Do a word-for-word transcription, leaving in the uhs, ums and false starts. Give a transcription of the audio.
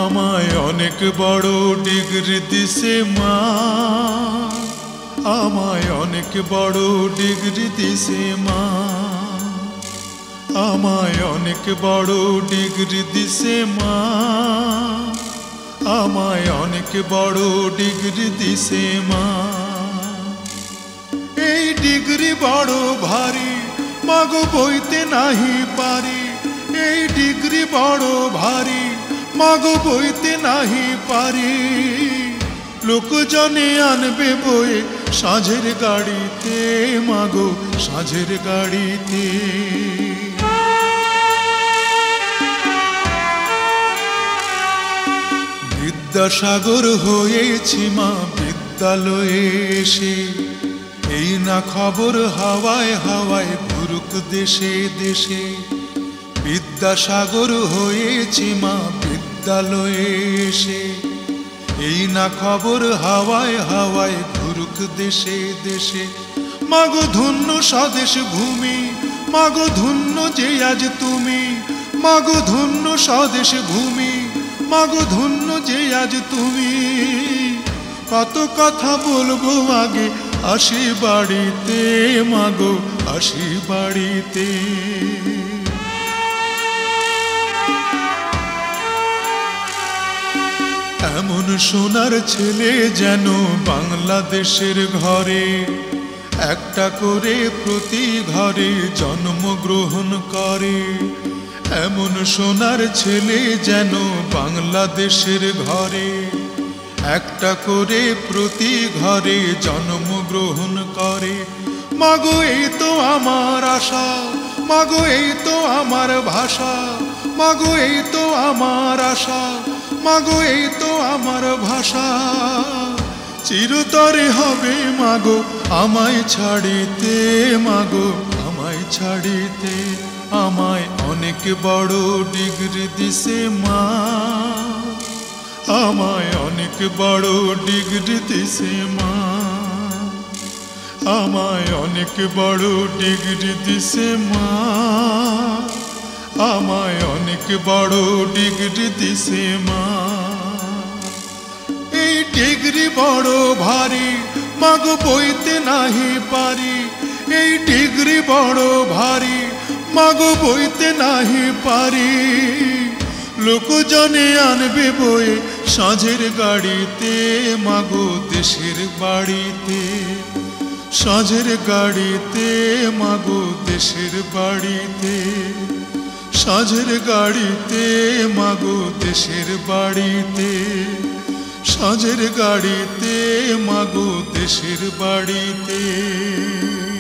আমায় অনেক বড় ডিগ্রি দিছে মা, আমায় অনেক বড় ডিগ্রি দিছে মা, আমায় অনেক বড় ডিগ্রি দিছে মা, আমায় অনেক বড় ডিগ্রি দিছে মা। এই ডিগ্রি বড় ভারী মাগো বইতে নাহি পারি, এই ডিগ্রি বড় ভারী মাগো বইতে নাহি পারি। লোকজনে আনবে বয়ে সাঁঝের গাড়িতে মাগো সাঁঝের গাড়িতে। বিদ্যাসাগর হয়েছি মা বিদ্যালয়ে এসে, এই না খবর হাওয়ায় হাওয়ায় ঘুরুক দেশে দেশে। বিদ্যাসাগর হয়েছি মা বিদ্যালয়ে এসে, এই না খবর হাওয়ায় হাওয়ায় ঘুরুক দেশে দেশে। মাগো ধন্য স্বদেশ ভূমি, মাগো ধন্য যে আজ তুমি, মাগো ধন্য স্বদেশ ভূমি, মাগো ধন্য যে আজ তুমি। কত কথা বলবো আগে আসি বাড়িতে মাগো আসি বাড়িতে। এমন সোনার ছেলে যেন বাংলাদেশের ঘরে, একটা করে প্রতি ঘরে জন্মগ্রহণ করে। এমন সোনার ছেলে যেন বাংলাদেশের ঘরে, একটা করে প্রতি ঘরে জন্মগ্রহণ করে। মাগো এই তো আমার আশা, মাগো এই তো আমার ভাষা, মাগো এই তো আমার আশা, মাগো এই তো আমার ভাষা। চিরতরে হবে মাগো আমায় ছাড়িতে, মাগো আমায় ছাড়িতে। আমায় অনেক বড় ডিগ্রি দিছে মা, আমায় অনেক বড় ডিগ্রি দিছে মা, আমায় অনেক বড় ডিগ্রি দিছে মা, আমায় অনেক বড় ডিগ্রি দিছে মা। এই ডিগ্রি বড় ভারী মাগো বইতে নাহি পারি, এই ডিগ্রি বড় ভারী মাগো বইতে নাহি পারি। লোকজনে আনবে বয়ে সাঁঝের গাড়িতে মাগো দেশের বাড়িতে, সাঁঝের গাড়িতে মাগো দেশের বাড়িতে, সাঁঝের গাড়িতে মাগো দেশের বাড়িতে, সাঁঝের গাড়িতে মাগো দেশের বাড়িতে।